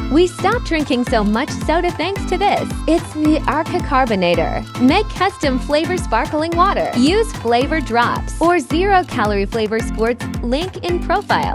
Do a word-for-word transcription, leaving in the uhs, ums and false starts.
We stopped drinking so much soda thanks to this. It's the Aarke Carbonator. Make custom flavor sparkling water. Use flavor drops or zero-calorie flavor squirts. Link in profile.